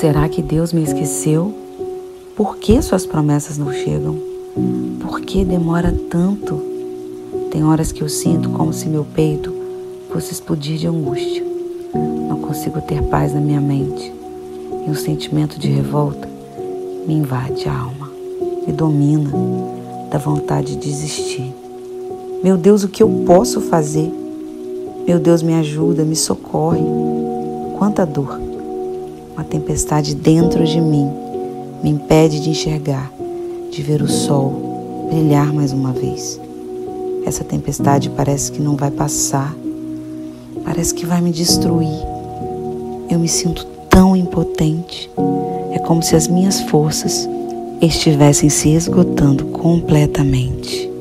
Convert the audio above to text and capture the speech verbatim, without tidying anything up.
Será que Deus me esqueceu? Por que suas promessas não chegam? Por que demora tanto? Tem horas que eu sinto como se meu peito fosse explodir de angústia. Não consigo ter paz na minha mente. E um sentimento de revolta me invade a alma, me domina, dá vontade de desistir. Meu Deus, o que eu posso fazer? Meu Deus, me ajuda, me socorre. Quanta dor! Uma tempestade dentro de mim me impede de enxergar, de ver o sol brilhar mais uma vez. Essa tempestade parece que não vai passar, parece que vai me destruir. Eu me sinto tão impotente. É como se as minhas forças estivessem se esgotando completamente.